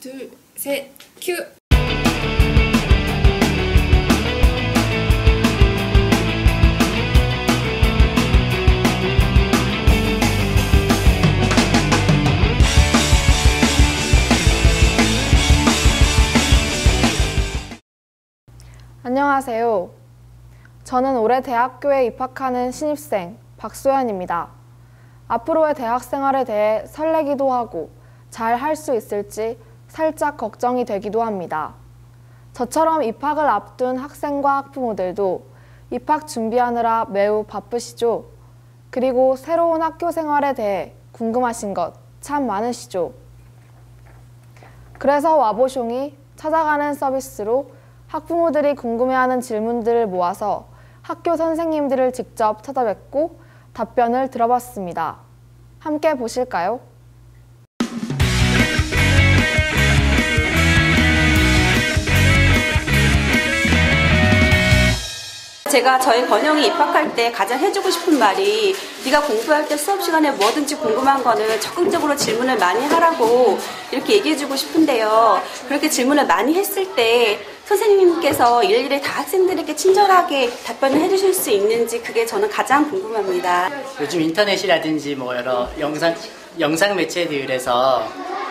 둘, 셋, 큐! 안녕하세요. 저는 올해 대학교에 입학하는 신입생 박소연입니다. 앞으로의 대학 생활에 대해 설레기도 하고 잘 할 수 있을지 살짝 걱정이 되기도 합니다. 저처럼 입학을 앞둔 학생과 학부모들도 입학 준비하느라 매우 바쁘시죠? 그리고 새로운 학교 생활에 대해 궁금하신 것 참 많으시죠? 그래서 와보숑이 찾아가는 서비스로 학부모들이 궁금해하는 질문들을 모아서 학교 선생님들을 직접 찾아뵙고 답변을 들어봤습니다. 함께 보실까요? 제가 저희 건영이 입학할 때 가장 해주고 싶은 말이 네가 공부할 때 수업 시간에 뭐든지 궁금한 거는 적극적으로 질문을 많이 하라고 이렇게 얘기해주고 싶은데요. 그렇게 질문을 많이 했을 때 선생님께서 일일이 다 학생들에게 친절하게 답변을 해주실 수 있는지 그게 저는 가장 궁금합니다. 요즘 인터넷이라든지 뭐 여러 영상 매체들에서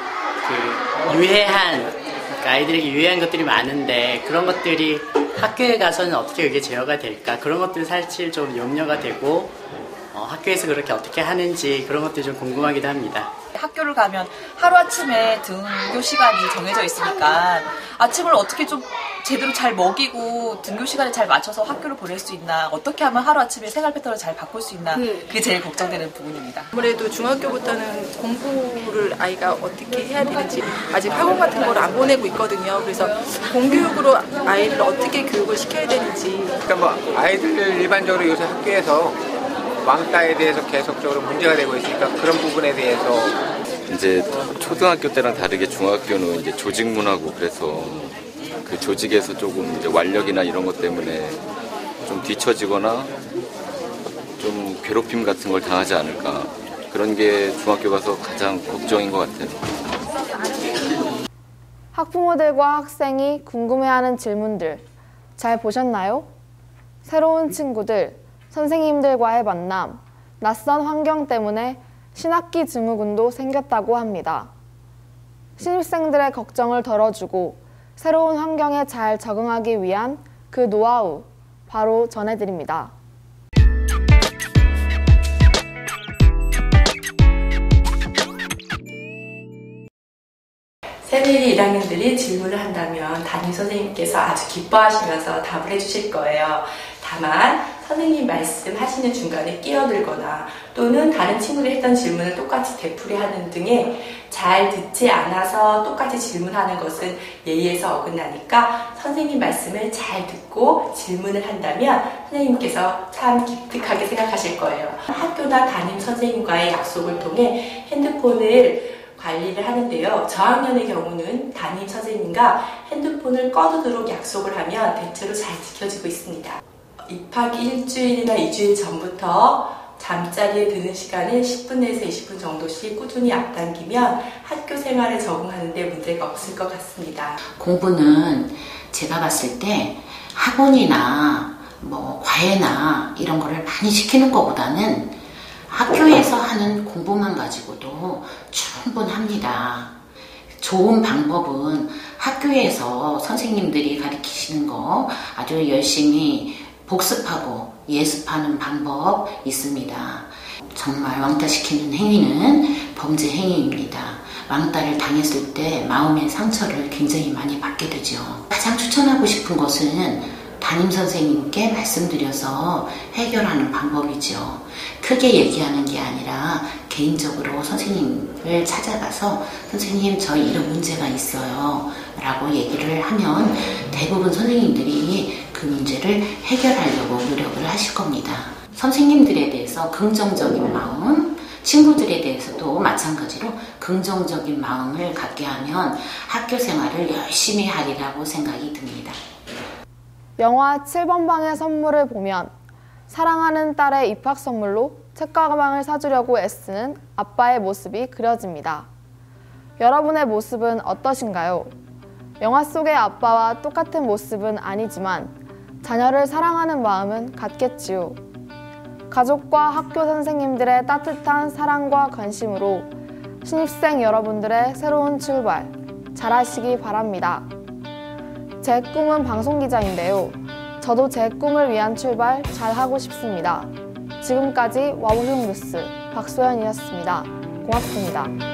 아이들에게 유해한 것들이 많은데 그런 것들이 학교에 가서는 어떻게 그게 제어가 될까? 그런 것들 사실 좀 염려가 되고 학교에서 그렇게 어떻게 하는지 그런 것들이 좀 궁금하기도 합니다. 학교를 가면 하루아침에 등교 시간이 정해져 있으니까 아침을 어떻게 좀 제대로 잘 먹이고 등교 시간에 잘 맞춰서 학교를 보낼 수 있나, 어떻게 하면 하루아침에 생활 패턴을 잘 바꿀 수 있나, 그게 제일 걱정되는 부분입니다. 아무래도 중학교부터는 공부를 아이가 어떻게 해야 되는지 아직 학원 같은 걸 안 보내고 있거든요. 그래서 공교육으로 아이를 어떻게 교육을 시켜야 되는지. 그러니까 뭐 아이들 일반적으로 요새 학교에서 왕따에 대해서 계속적으로 문제가 되고 있으니까 그런 부분에 대해서 이제 초등학교 때랑 다르게 중학교는 이제 조직 문화고 그래서 그 조직에서 조금 이제 완력이나 이런 것 때문에 좀 뒤처지거나 좀 괴롭힘 같은 걸 당하지 않을까, 그런 게 중학교 가서 가장 걱정인 것 같아요. 학부모들과 학생이 궁금해하는 질문들 잘 보셨나요? 새로운 친구들, 선생님들과의 만남, 낯선 환경 때문에 신학기 증후군도 생겼다고 합니다. 신입생들의 걱정을 덜어주고 새로운 환경에 잘 적응하기 위한 그 노하우 바로 전해드립니다. 새내기 1학년들이 질문을 한다면 담임 선생님께서 아주 기뻐하시면서 답을 해주실 거예요. 다만 선생님 말씀하시는 중간에 끼어들거나 또는 다른 친구들이 했던 질문을 똑같이 되풀이하는 등의 잘 듣지 않아서 똑같이 질문하는 것은 예의에서 어긋나니까 선생님 말씀을 잘 듣고 질문을 한다면 선생님께서 참 기특하게 생각하실 거예요. 학교나 담임 선생님과의 약속을 통해 핸드폰을 관리를 하는데요. 저학년의 경우는 담임 선생님과 핸드폰을 꺼두도록 약속을 하면 대체로 잘 지켜지고 있습니다. 입학 일주일이나 2주일 전부터 잠자리에 드는 시간을 10분에서 20분 정도씩 꾸준히 앞당기면 학교 생활에 적응하는 데 문제가 없을 것 같습니다. 공부는 제가 봤을 때 학원이나 뭐 과외나 이런 거를 많이 시키는 것보다는 학교에서 하는 공부만 가지고도 충분합니다. 좋은 방법은 학교에서 선생님들이 가르치시는 거 아주 열심히 복습하고 예습하는 방법 있습니다. 정말 왕따시키는 행위는 범죄 행위입니다. 왕따를 당했을 때 마음의 상처를 굉장히 많이 받게 되죠. 가장 추천하고 싶은 것은 담임선생님께 말씀드려서 해결하는 방법이죠. 크게 얘기하는 게 아니라 개인적으로 선생님을 찾아가서 선생님 저 이런 문제가 있어요 라고 얘기를 하면 대부분 선생님들이 그 문제를 해결하려고 노력을 하실 겁니다. 선생님들에 대해서 긍정적인 마음, 친구들에 대해서도 마찬가지로 긍정적인 마음을 갖게 하면 학교 생활을 열심히 하리라고 생각이 듭니다. 영화 7번 방의 선물을 보면 사랑하는 딸의 입학 선물로 책가방을 사주려고 애쓰는 아빠의 모습이 그려집니다. 여러분의 모습은 어떠신가요? 영화 속의 아빠와 똑같은 모습은 아니지만 자녀를 사랑하는 마음은 같겠지요. 가족과 학교 선생님들의 따뜻한 사랑과 관심으로 신입생 여러분들의 새로운 출발 잘하시기 바랍니다. 제 꿈은 방송기자인데요. 저도 제 꿈을 위한 출발 잘하고 싶습니다. 지금까지 와보용 뉴스 박소연이었습니다. 고맙습니다.